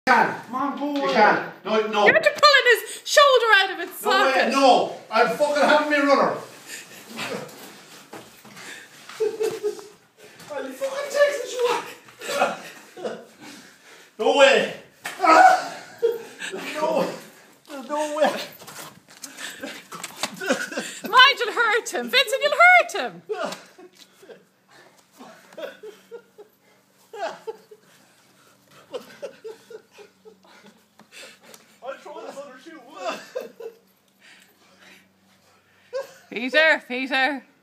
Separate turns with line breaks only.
Come on, boy.
You can. No, no.
You're pulling his shoulder out of its socket.
No, I'm fucking having me runner. I'll fucking text you. No way. No. There's no way.
Mind, you'll hurt him. Vincent, you'll hurt him.
I'll throw this other shoe.
Peter, Peter.